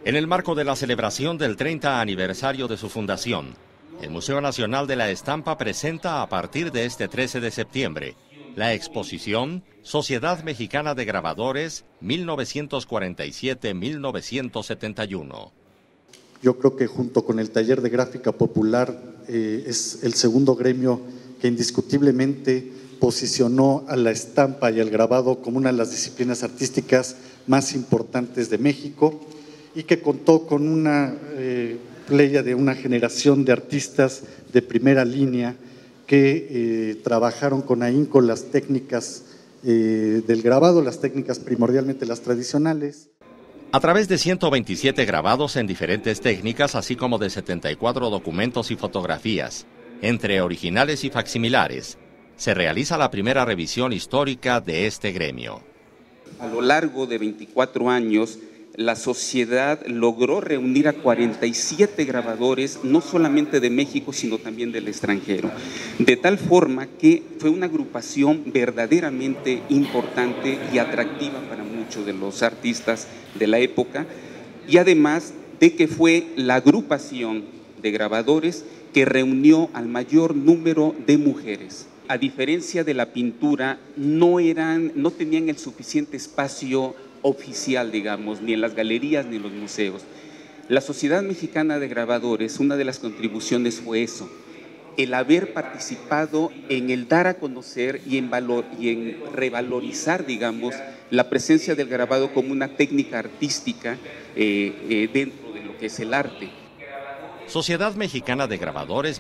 En el marco de la celebración del 30 aniversario de su fundación, el Museo Nacional de la Estampa presenta a partir de este 13 de septiembre la exposición Sociedad Mexicana de Grabadores 1947-1971. Yo creo que junto con el Taller de Gráfica Popular es el segundo gremio que indiscutiblemente posicionó a la estampa y al grabado como una de las disciplinas artísticas más importantes de México y que contó con una playa de una generación de artistas de primera línea que trabajaron con ahínco las técnicas del grabado, las técnicas primordialmente las tradicionales. A través de 127 grabados en diferentes técnicas, así como de 74 documentos y fotografías, entre originales y facsimilares, se realiza la primera revisión histórica de este gremio. A lo largo de 24 años, la sociedad logró reunir a 47 grabadores, no solamente de México, sino también del extranjero. De tal forma que fue una agrupación verdaderamente importante y atractiva para muchos de los artistas de la época, y además de que fue la agrupación de grabadores que reunió al mayor número de mujeres. A diferencia de la pintura, no tenían el suficiente espacio oficial, digamos, ni en las galerías ni en los museos. La Sociedad Mexicana de Grabadores, una de las contribuciones fue eso, el haber participado en el dar a conocer y en revalorizar, digamos, la presencia del grabado como una técnica artística dentro de lo que es el arte. Sociedad Mexicana de Grabadores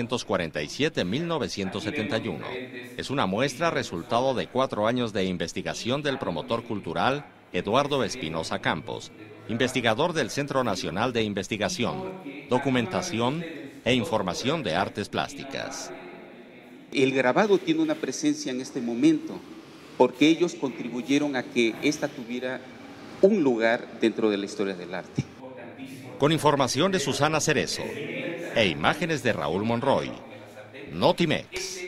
1947-1971. Es una muestra resultado de 4 años de investigación del promotor cultural Eduardo Espinosa Campos, investigador del Centro Nacional de Investigación, Documentación e Información de Artes Plásticas. El grabado tiene una presencia en este momento porque ellos contribuyeron a que ésta tuviera un lugar dentro de la historia del arte. Con información de Susana Cerezo e imágenes de Raúl Monroy, Notimex.